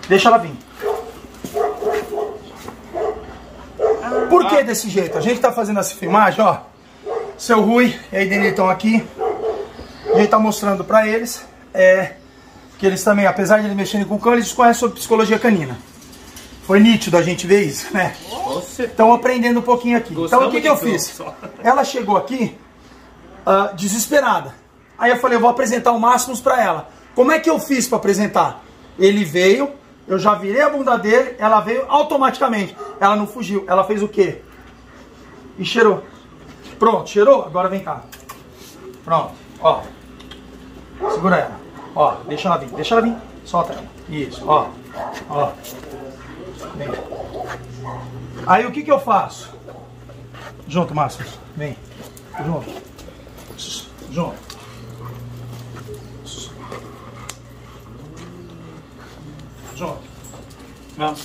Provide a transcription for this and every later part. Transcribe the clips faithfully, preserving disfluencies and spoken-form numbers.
Deixa ela vir. Por que desse jeito? A gente tá fazendo essa filmagem, ó. Seu Rui e a Edenir estão aqui. A gente tá mostrando pra eles é, que eles também, apesar de eles mexerem com cão, eles discorrem sobre psicologia canina. Foi nítido a gente ver isso, né? Estão aprendendo um pouquinho aqui. Então o que, que eu fiz? Ela chegou aqui uh, desesperada. Aí eu falei, eu vou apresentar o Máximos pra ela. Como é que eu fiz pra apresentar? Ele veio, eu já virei a bunda dele, ela veio automaticamente. Ela não fugiu, ela fez o quê? E cheirou. Pronto, cheirou? Agora vem cá. Pronto, ó. Segura ela. Ó, deixa ela vir, deixa ela vir. Solta ela. Isso, ó. Ó. Vem. Aí o que que eu faço? Junto, Márcio. Vem. Junto. Junto. Junto. Vamos.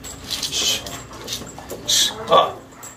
Ó.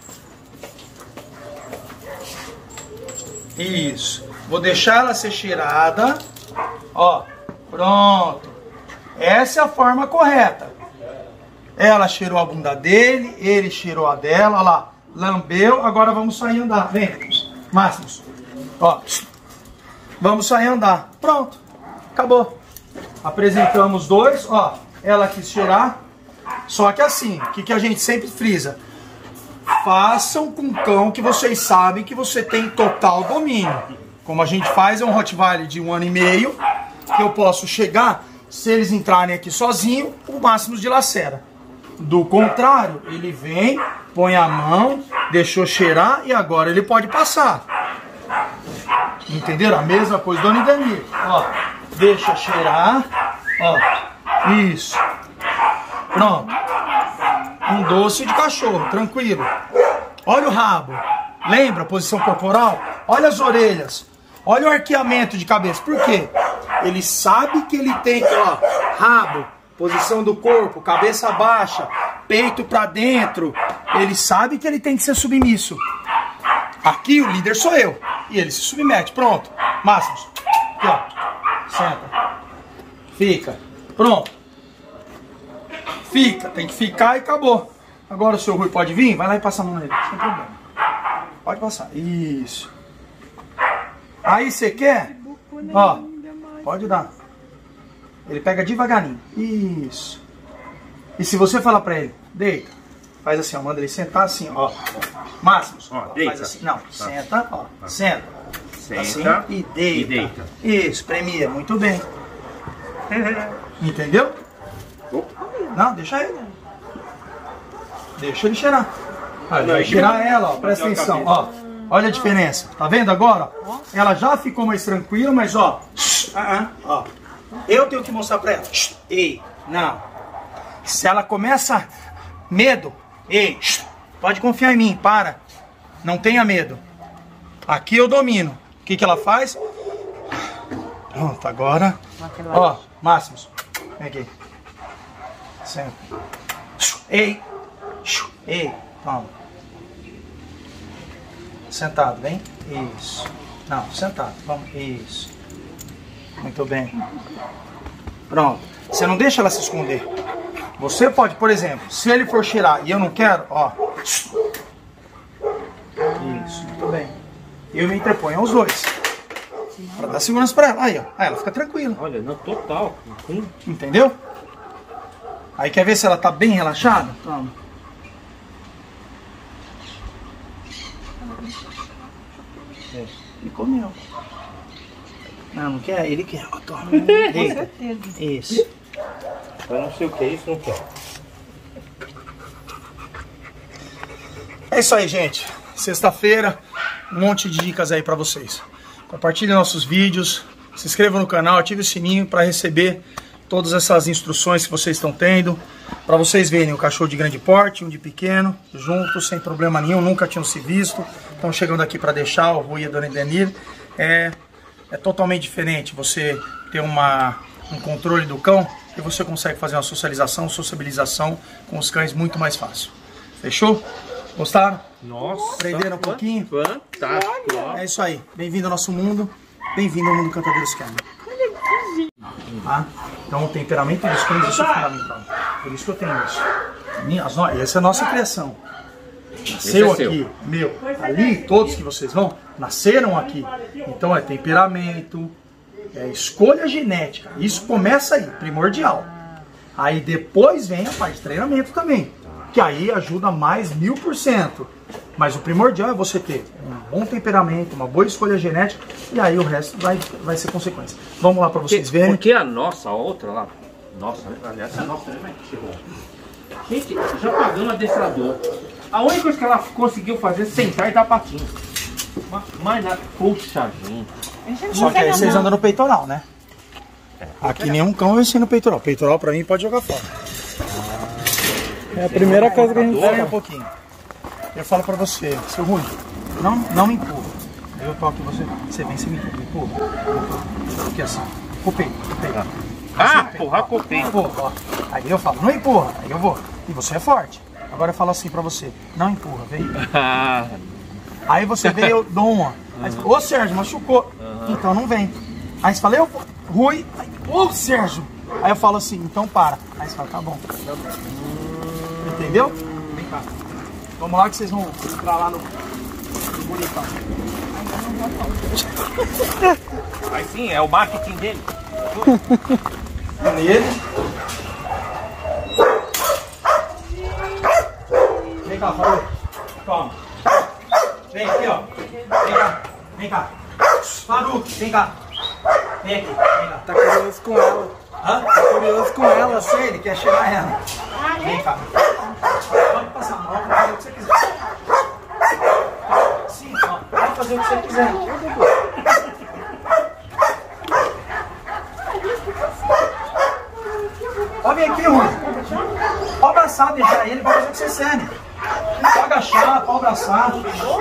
Isso. Vou deixar ela ser cheirada. Ó. Pronto. Essa é a forma correta. Ela cheirou a bunda dele, ele cheirou a dela, olha lá, lambeu, agora vamos sair andar. Vem, Máximos. Ó, vamos sair andar. Pronto, acabou. Apresentamos dois, ó, ela quis cheirar. Só que assim, o que, que a gente sempre frisa? Façam com cão que vocês sabem que você tem total domínio. Como a gente faz, é um Rottweiler de um ano e meio, que eu posso chegar, se eles entrarem aqui sozinho, o Máximos dilacera. Do contrário, ele vem, põe a mão, deixou cheirar e agora ele pode passar. Entenderam? A mesma coisa, Dona Edenir. Ó, deixa cheirar. Ó, isso. Pronto. Um doce de cachorro, tranquilo. Olha o rabo. Lembra a posição corporal? Olha as orelhas. Olha o arqueamento de cabeça. Por quê? Ele sabe que ele tem, ó, rabo. Posição do corpo, cabeça baixa, peito pra dentro. Ele sabe que ele tem que ser submisso. Aqui o líder sou eu. E ele se submete. Pronto. Máximos. Aqui, ó. Senta. Fica. Pronto. Fica. Tem que ficar e acabou. Agora o seu Rui pode vir? Vai lá e passa a mão nele. Sem problema. Pode passar. Isso. Aí você quer? Ó. Pode dar. Ele pega devagarinho. Isso. E se você falar pra ele, deita. Faz assim, ó. Manda ele sentar assim, ó. Máximos. Ó, deita. Faz assim. Não, tá. Senta, ó. Tá. Senta. Senta. Assim e deita. E deita. Isso, premia. Muito bem. Entendeu? Oh. Não, deixa ele. Deixa ele cheirar. Olha, vai cheirar ela, ó. Presta atenção, ó. Olha a diferença. Tá vendo agora? Ó? Ela já ficou mais tranquila, mas ó. Uh-uh, ó. Eu tenho que mostrar pra ela. Ei, não. Se ela começa medo, ei, pode confiar em mim, para. Não tenha medo. Aqui eu domino. O que que ela faz? Pronto, agora. Ó, Máximos. Vem aqui. Senta. Ei. Ei, toma. Sentado, vem. Isso. Não, sentado. Vamos. Isso. Muito bem. Pronto. Você não deixa ela se esconder. Você pode, por exemplo, se ele for cheirar e eu não quero, ó. Isso, muito bem. Eu me interponho aos dois. Pra dar segurança pra ela. Aí, ó. Aí ela fica tranquila. Olha, não, total. Entendeu? Aí quer ver se ela tá bem relaxada? Toma. É. E comeu. Não, não quer? Ele quer. Ó, toma. Deita. Isso. Eu não sei o que é isso, não quer. É isso aí, gente. Sexta-feira, um monte de dicas aí pra vocês. Compartilhem nossos vídeos, se inscrevam no canal, ative o sininho para receber todas essas instruções que vocês estão tendo. Para vocês verem o cachorro de grande porte, um de pequeno, juntos, sem problema nenhum, nunca tinham se visto. Estão chegando aqui para deixar, o Rui e a Dona Edenir. É, é totalmente diferente você ter uma, um controle do cão e você consegue fazer uma socialização, sociabilização com os cães muito mais fácil. Fechou? Gostaram? Nossa! Aprenderam um pouquinho? Fantástico! É isso aí. Bem-vindo ao nosso mundo. Bem-vindo ao mundo Cantadeiros Kennel. Tá? Então o temperamento dos cães, isso é fundamental. Por isso que eu tenho isso. Minhas, no... Essa é a nossa criação. Nasceu é aqui, meu. Ali, todos que vocês vão, nasceram aqui. Então é temperamento, é escolha genética. Isso começa aí, primordial. Aí depois vem a parte de treinamento também. Que aí ajuda mais mil por cento. Mas o primordial é você ter um bom temperamento, uma boa escolha genética, e aí o resto vai, vai ser consequência. Vamos lá para vocês porque, verem. Porque a nossa, a outra lá, nossa, aliás, a nossa também chegou. Gente, já pagamos adestrador. A única coisa que ela conseguiu fazer é sentar e dar patinho. Mas nada, puxa gente. Só que aí vocês andam no peitoral, né? Aqui nenhum cão vai ser no peitoral. Peitoral pra mim pode jogar fora. É a primeira coisa que a gente faz um pouquinho. Eu falo pra você, seu Rui, não, não me empurra. Eu toco você, você vem, você me empurra, me empurra. Aqui assim, com o peito, com o peito. Ah, empurrar com o peito. Empurra, aí eu falo, não empurra, aí eu vou. E você é forte. Agora eu falo assim pra você, não empurra, vem. Aí você vem, eu dou uma. Aí você fala, ô Sérgio, machucou. Então não vem. Aí você fala, eu vou. Rui, ô Sérgio. Aí eu falo assim, então para. Aí você fala, tá bom. Entendeu? Vem cá. Vamos lá que vocês vão entrar lá no, no bonitão. Mas sim, é o marketing dele. Nele. Vem cá, falou. Toma. Vem aqui, ó. Vem cá. Vem cá. Faruque, vem cá. Vem aqui, vem cá. Tá curioso com ela. Hã? Tá curioso com ela. Eu sei, ele quer chegar ela. Vem cá. Pode passar a mão, pode fazer o que você quiser. Sim, ó. Pode fazer o que você quiser. Pode vir aqui, Rui. Pode abraçar, deixar ele, pode fazer o que você sente. Pode agachar, pode abraçar.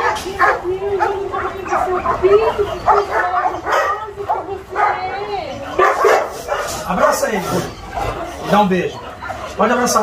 Abraça ele, Rui. Dá um beijo. Pode abraçar.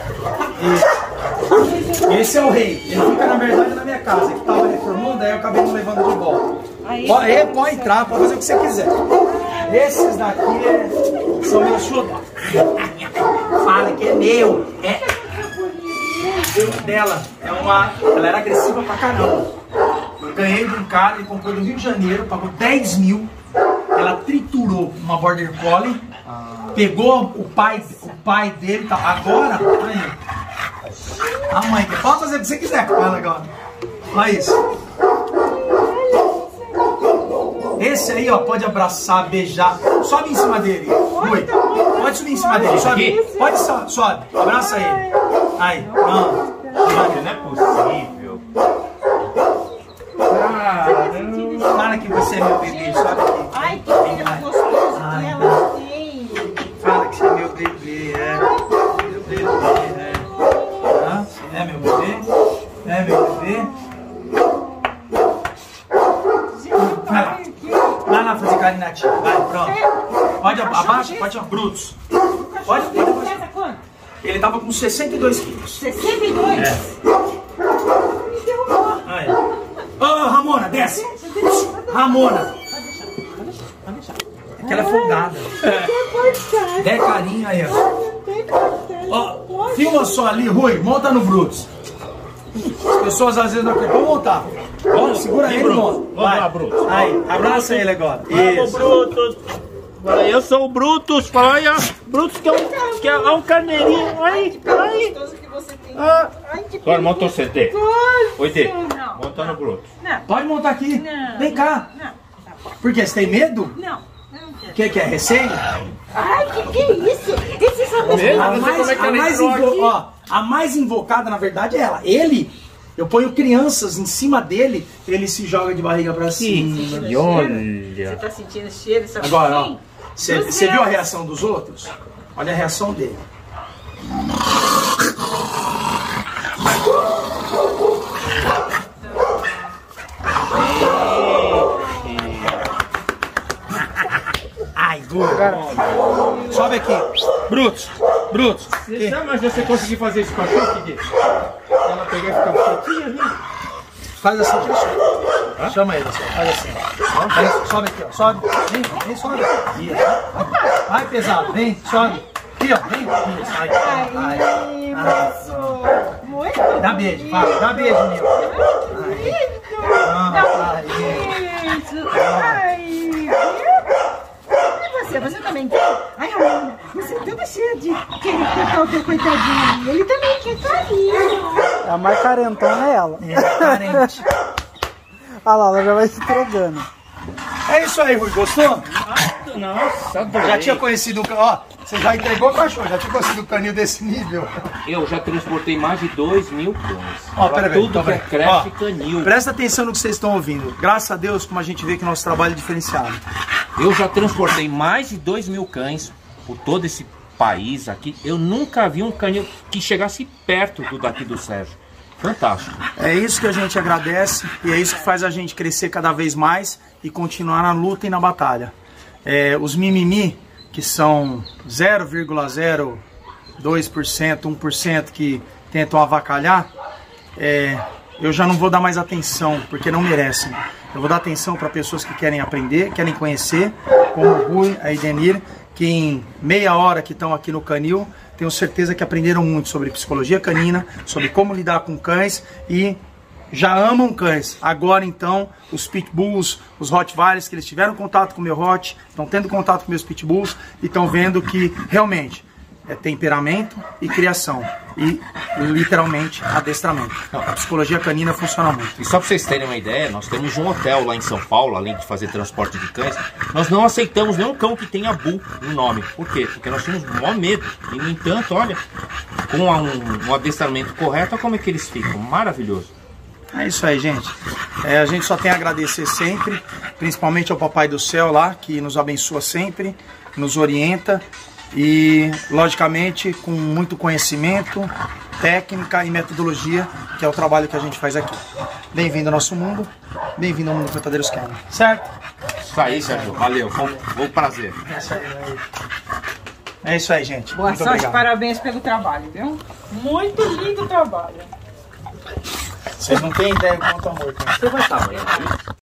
Isso. Esse é o rei. Ele fica, na verdade, na minha casa. Que tava reformando, aí eu acabei não levando de volta. Pode, ele pode entrar, pode fazer o que você quiser. Esses daqui é, são meus chudos. Fala que é meu. É. O dela é uma. Ela era agressiva pra caramba. Eu ganhei de um cara, ele comprou do Rio de Janeiro, pagou dez mil. Ela triturou uma border collie. Pegou o pai, o pai dele, tá, agora, aí, a mãe, pode fazer o que você quiser com ela agora. Olha isso. Esse aí, ó, pode abraçar, beijar, sobe em cima dele, Rui, pode subir em cima dele, sobe, pode, sobe, sobe, abraça ele, aí, pronto. Não é possível. Ah, fala que você é meu bebê, sobe aqui. Ai, que filha gostosa que ela tem. Fala que você é meu bebê, é. Meu bebê, é. Ah, é meu bebê? É meu bebê? Vai lá. Vai lá fazer carinho na tia. Vai, pronto. Pode abaixa, pode abaixa. Brutos. Pode, pode abaixar. Ele tava com sessenta e dois quilos. sessenta e dois? É. Aí. Ô, oh, Ramona, desce. Ramona. Aquela é folgada. É. Dê carinho aí, ó. Ó, filma só ali, Rui, monta no Brutus. As pessoas às vezes não querem. Vamos montar. Ó, segura ele, monta. Vamos lá, Brutus. Aí, abraça ele agora. Vamos, Brutus. Eu sou o Brutus. Olha, Brutus que é um, que é um carneirinho. Aí, aí. Ah. Agora monta o C T. Oi, T. Monta no Brutus. Pode montar aqui. Não. Vem cá. Não. Por quê? Você tem medo? Não. O que, que é? Receio? Ai, que que é isso? Esses são meus Mesmo? A não sei mais, como é que a ela mais entrou invo- aqui. ó, a mais invocada, na verdade, é ela. Ele, eu ponho crianças em cima dele, ele se joga de barriga pra cima. E olha. Você tá sentindo cheiro? Isso Agora, ó, assim? você Do você céu. viu a reação dos outros? Olha a reação dele. Ai, duro. Sobe aqui. Brutos, Brutos. Você sabe, mas você conseguir fazer isso com a choque dele? Ela pegar e ficar quietinha ali. Faz assim, tira o som. Chama ele assim, faz assim. Faz- sobe aqui, ó. Sobe. Vem, vem, sobe. Isso. Vai, pesado, vem, sobe. Aqui, ó, vem. Isso, aí, Ai, aí. moço. Muito Dá beijo, vai, dá beijo, Nil. lindo. Ah, aí. Beijo. Ai, e você? Você também quer? Ai, Ramona, você é toda cheia de querer tocar o teu coitadinho. Ele também quer carinho. A mais carentona é ela. É, carente. Olha lá, ela já vai se entregando. É isso aí, Rui, gostou? Nossa, adorei. Já tinha conhecido o can- ó, você já entregou o cachorro, já tinha conhecido o canil desse nível. Eu já transportei mais de dois mil cães. Ó, Pra pera aí, tudo então que é vai. creche Ó, canil. Presta atenção no que vocês estão ouvindo. Graças a Deus, como a gente vê que o nosso trabalho é diferenciado. Eu já transportei mais de dois mil cães por todo esse país aqui. Eu nunca vi um canil que chegasse perto do daqui do Sérgio. Fantástico. É isso que a gente agradece e é isso que faz a gente crescer cada vez mais e continuar na luta e na batalha. É, os mimimi, que são zero vírgula zero dois por cento, um por cento que tentam avacalhar, é, eu já não vou dar mais atenção, porque não merecem. Eu vou dar atenção para pessoas que querem aprender, querem conhecer, como o Rui, a Edenir, que em meia hora que estão aqui no canil, tenho certeza que aprenderam muito sobre psicologia canina, sobre como lidar com cães e já amam cães. Agora então, os pitbulls, os rottweilers, que eles tiveram contato com o meu hot, estão tendo contato com meus pitbulls e estão vendo que realmente é temperamento e criação e literalmente adestramento. A psicologia canina funciona muito. E só para vocês terem uma ideia, nós temos um hotel lá em São Paulo, além de fazer transporte de cães, nós não aceitamos nenhum cão que tenha Bull no nome. Por quê? Porque nós temos o maior medo. E no entanto, olha, com um, um adestramento correto, olha como é que eles ficam. Maravilhoso. É isso aí, gente. É, a gente só tem a agradecer sempre, principalmente ao Papai do Céu lá, que nos abençoa sempre, nos orienta e, logicamente, com muito conhecimento, técnica e metodologia, que é o trabalho que a gente faz aqui. Bem-vindo ao nosso mundo, bem-vindo ao mundo do Coitadeiros Canine, certo? Isso aí, Sérgio. Valeu. Foi um, foi um prazer. É isso aí, é isso aí, gente. Boa muito sorte, obrigado. parabéns pelo trabalho, viu? Muito lindo o trabalho. Vocês não têm ideia do quanto amor tem. Você vai estar amanhã?